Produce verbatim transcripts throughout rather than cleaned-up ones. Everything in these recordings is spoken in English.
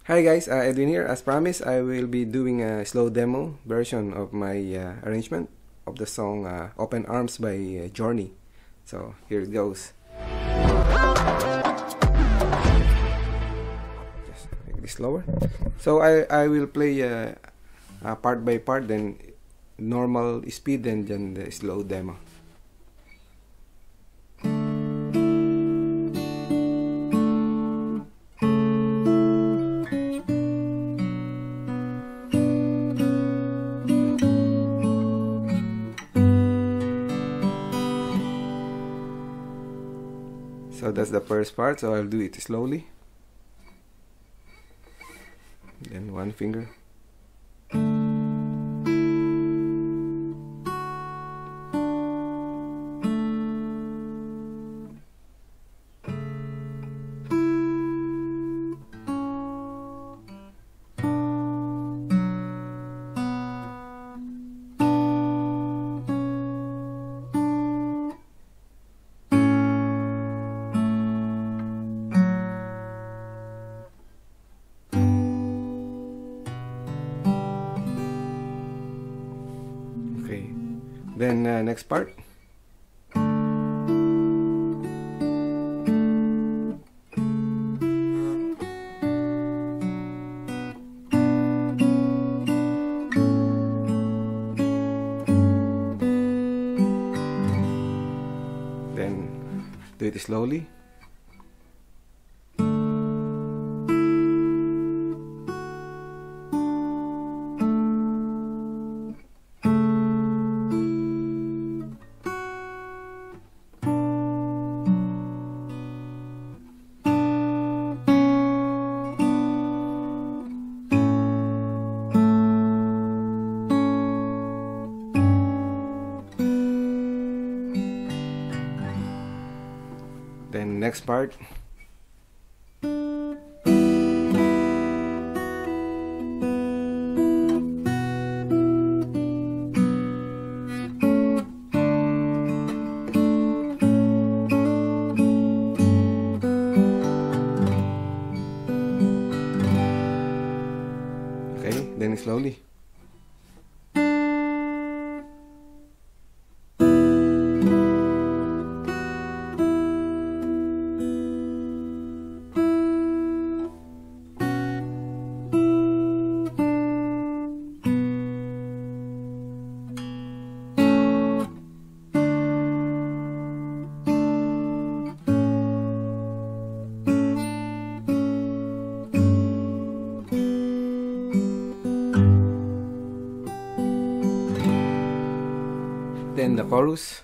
Hi guys, uh, Edwin here. As promised, I will be doing a slow demo version of my uh, arrangement of the song uh, Open Arms by uh, Journey. So here it goes. Just make this slower. So I, I will play uh, uh, part by part, then normal speed, then, then the slow demo. So that's the first part, so I'll do it slowly. Then one finger. Okay, then uh, next part. Then do it slowly. Then next part. Okay, then slowly. Then the chorus.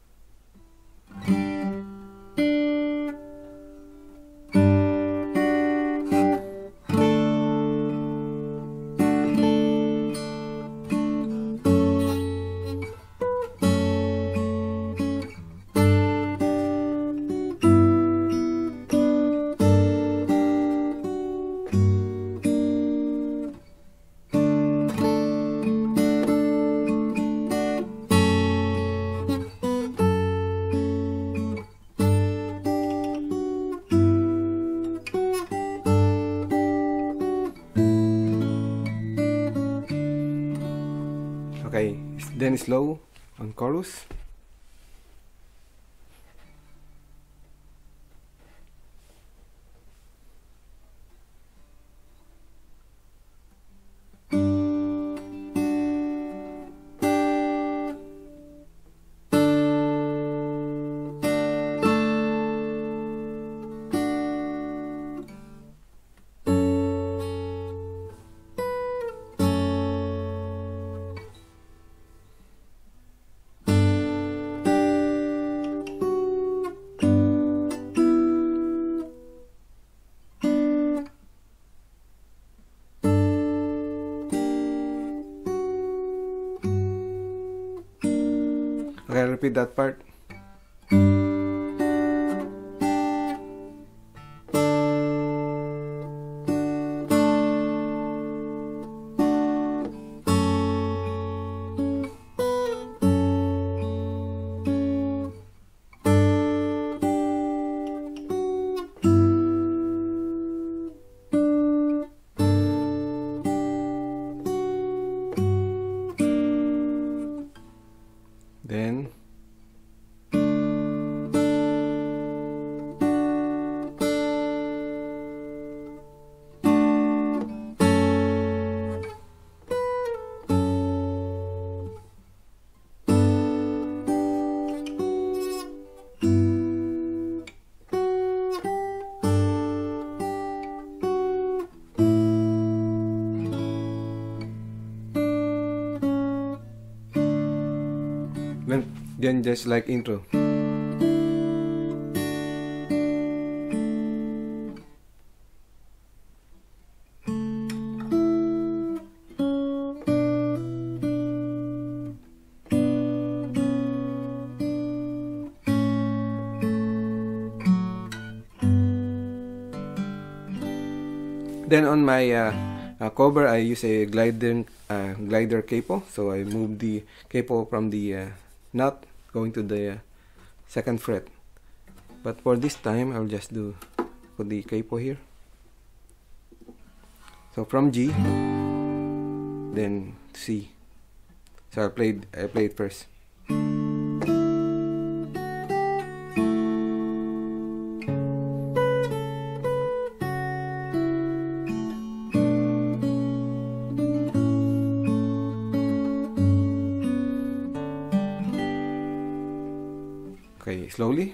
Okay, then slow on chorus. Okay, repeat that part. Then just like intro. Then on my uh, uh, cover, I use a glider uh, glider capo. So I move the capo from the uh, nut going to the uh, second fret. But for this time, I'll just do put the capo here. So from G, then C. So I played I played first. Okay, slowly.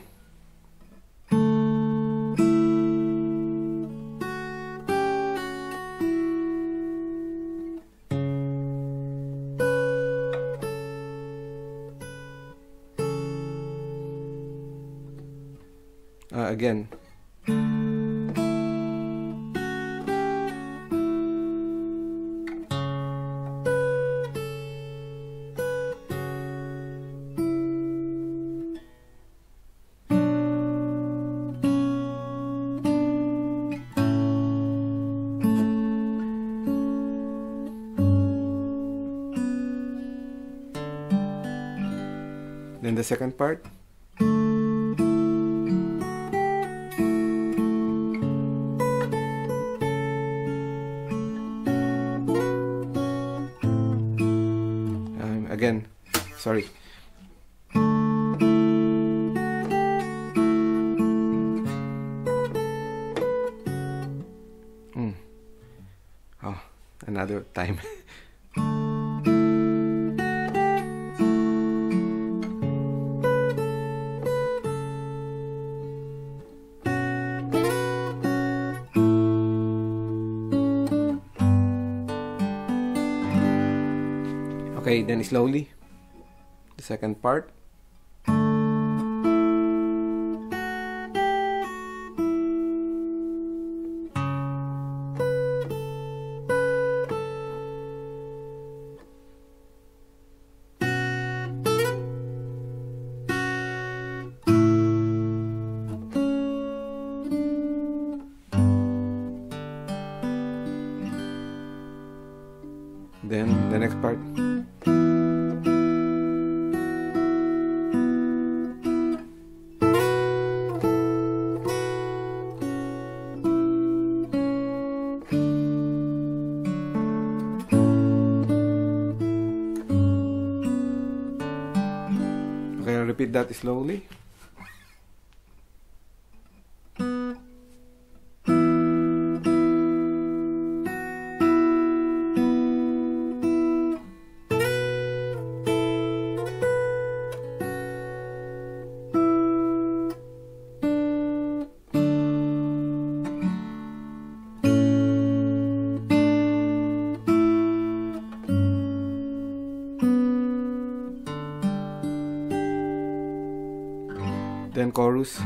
Uh, again. Then the second part. Um, again, sorry. Mm. Oh, another time. Okay, then slowly, the second part. Then the next part. Okay, I'll repeat that slowly. Then chorus.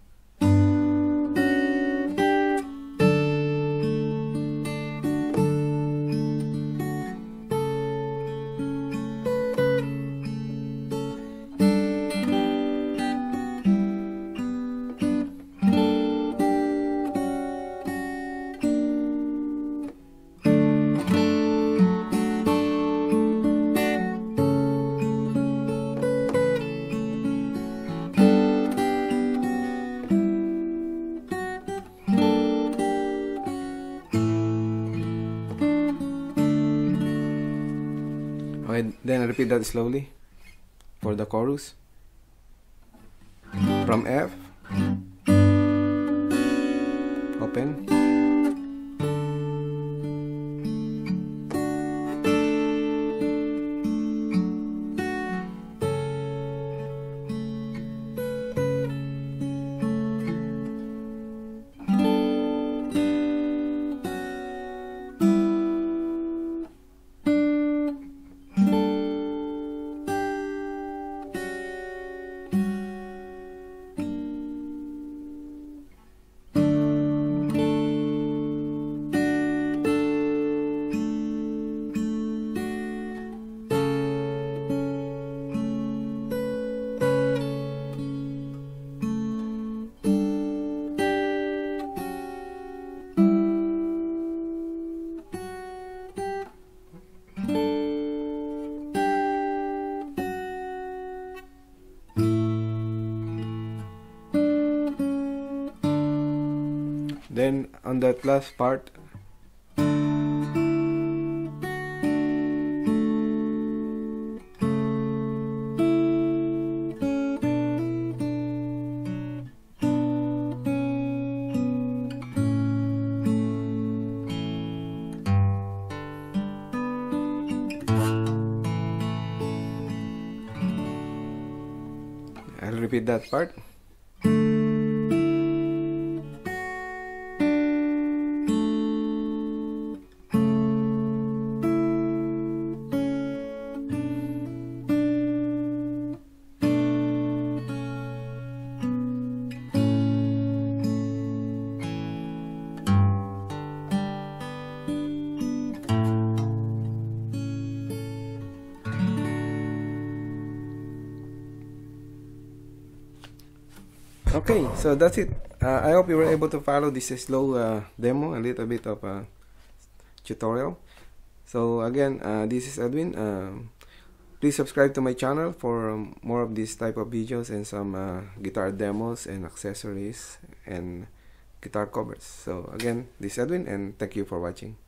Okay, then I repeat that slowly for the chorus. From F, open, Then on that last part, I'll repeat that part. Okay, so that's it. Uh, I hope you were able to follow this slow uh, demo, a little bit of a tutorial. So again, uh, this is Edwin. Uh, please subscribe to my channel for um, more of this type of videos and some uh, guitar demos and accessories and guitar covers. So again, this is Edwin, and thank you for watching.